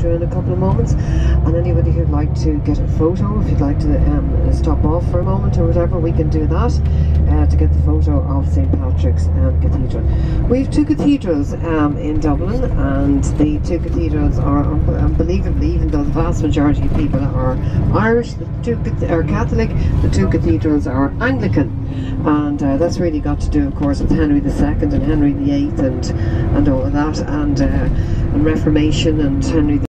cathedral in a couple of moments. And anybody who'd like to get a photo, if you'd like to stop off for a moment or whatever, we can do that to get the photo of St. Patrick's Cathedral. We have two cathedrals in Dublin, and the two cathedrals are unbelievably, even though the vast majority of people are Irish, the two are Catholic, the two cathedrals are Anglican. And that's really got to do, of course, with Henry II and Henry VIII and all of that, and Reformation and Henry